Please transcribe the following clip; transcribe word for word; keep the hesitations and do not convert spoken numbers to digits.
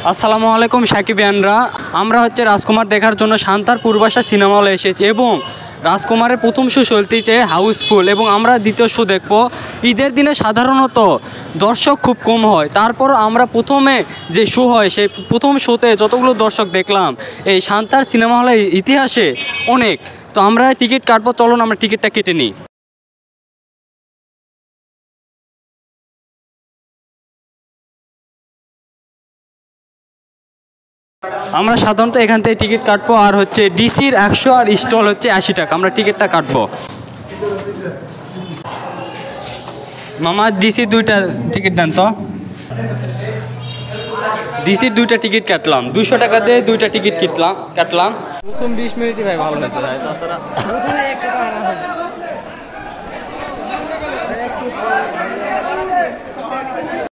আসসালামু আলাইকুম সাকিবিয়ানরা, আমরা হচ্ছে রাজকুমার দেখার জন্য শান্তার পূর্বাশা সিনেমা হলে এসেছি এবং রাজকুমারের প্রথম শো চলতেছে হাউসফুল এবং আমরা দ্বিতীয় শো দেখব। ঈদের দিনে সাধারণত দর্শক খুব কম হয়, তারপর আমরা প্রথমে যে শো হয় সেই প্রথম শোতে যতগুলো দর্শক দেখলাম এই শান্তার সিনেমা হলের ইতিহাসে অনেক। তো আমরা টিকিট কাটবো, চলুন আমরা টিকিটটা কেটে নিই। আমরা সাধারণত এখান থেকে টিকিট কাটবো, আর হচ্ছে ডিসির একশো আর স্টল হচ্ছে আশি টাকা। আমরা টিকিটটা কাটবো। মামা ডিসির দুইটা টিকিট দেন তো। ডিসির দুইটা টিকিট কাটলাম, দুশো টাকা দিয়ে দুইটা টিকিট কাটলাম কাটলাম প্রথম বিশ মিনিটই ভাই ভালো লাগছে ভাই, তাছাড়া